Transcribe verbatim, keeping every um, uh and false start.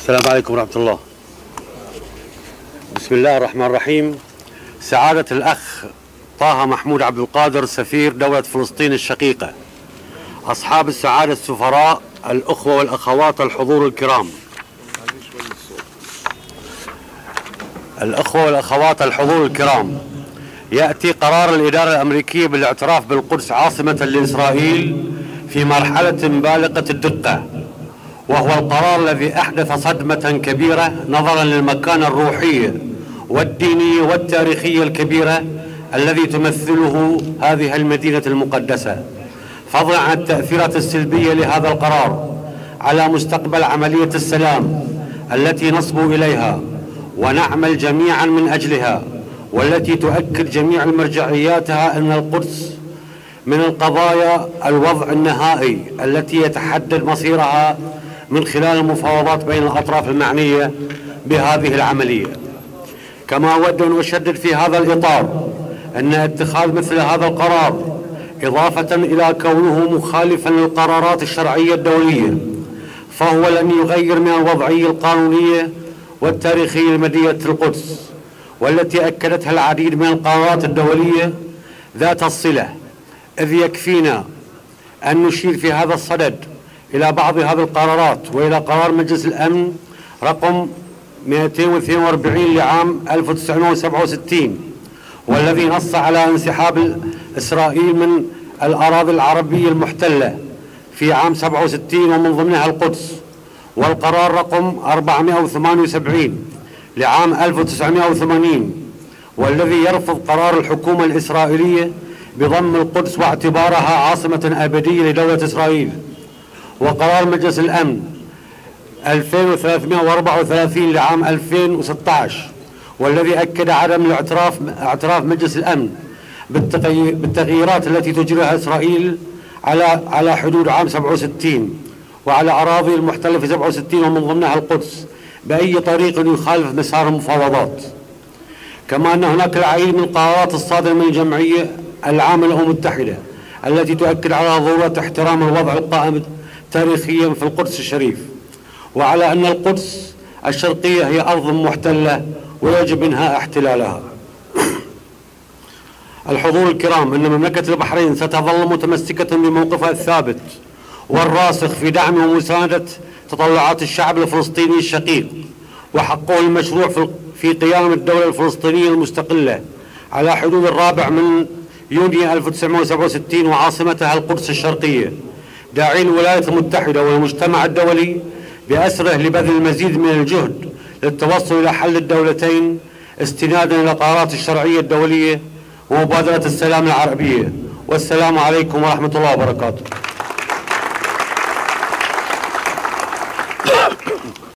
السلام عليكم ورحمة الله. بسم الله الرحمن الرحيم. سعادة الأخ طه محمود عبد القادر سفير دولة فلسطين الشقيقة، أصحاب السعادة السفراء، الأخوة والأخوات الحضور الكرام، الأخوة والأخوات الحضور الكرام، يأتي قرار الإدارة الأمريكية بالاعتراف بالقدس عاصمة لإسرائيل في مرحلة بالغة الدقة، وهو القرار الذي أحدث صدمة كبيرة نظرا للمكانة الروحية والدينية والتاريخية الكبيرة الذي تمثله هذه المدينة المقدسة، فضلا عن التأثيرات السلبية لهذا القرار على مستقبل عملية السلام التي نصبو إليها ونعمل جميعا من أجلها، والتي تؤكد جميع المرجعياتها أن القدس من القضايا الوضع النهائي التي يتحدد مصيرها من خلال المفاوضات بين الأطراف المعنية بهذه العملية. كما أود أن أشدد في هذا الإطار أن اتخاذ مثل هذا القرار، إضافة إلى كونه مخالفا للقرارات الشرعية الدولية، فهو لن يغير من الوضعية القانونية والتاريخية لمدينة القدس، والتي أكدتها العديد من القرارات الدولية ذات الصلة، إذ يكفينا أن نشير في هذا الصدد إلى بعض هذه القرارات وإلى قرار مجلس الأمن رقم مئتين واثنين وأربعين لعام ألف وتسعمئة وسبعة وستين، والذي نص على انسحاب إسرائيل من الأراضي العربية المحتلة في عام سبعة وستين ومن ضمنها القدس، والقرار رقم أربعمئة وثمانية وسبعين لعام ألف وتسعمئة وثمانين، والذي يرفض قرار الحكومة الإسرائيلية بضم القدس واعتبارها عاصمة أبدية لدولة إسرائيل، وقرار مجلس الأمن ألفين وثلاثمئة وأربعة وثلاثين لعام ألفين وستة عشر، والذي أكد عدم الاعتراف اعتراف مجلس الأمن بالتغييرات التي تجريها إسرائيل على على حدود عام سبعة وستين وعلى أراضي المحتلة في سبعة وستين ومن ضمنها القدس بأي طريق يخالف مسار المفاوضات. كما أن هناك العديد من القرارات الصادرة من الجمعية العامة للأمم المتحدة التي تؤكد على ضرورة احترام الوضع القائم تاريخيا في القدس الشريف، وعلى أن القدس الشرقية هي أرض محتلة ويجب إنهاء احتلالها. الحضور الكرام، أن مملكة البحرين ستظل متمسكة بموقفها الثابت والراسخ في دعم ومساندة تطلعات الشعب الفلسطيني الشقيق وحقه المشروع في قيام الدولة الفلسطينية المستقلة على حدود الرابع من يونيو ألف وتسعمئة وسبعة وستين وعاصمتها القدس الشرقية، داعين الولايات المتحدة والمجتمع الدولي بأسره لبذل المزيد من الجهد للتوصل إلى حل الدولتين استنادا إلى القرارات الشرعية الدولية ومبادرة السلام العربية. والسلام عليكم ورحمة الله وبركاته.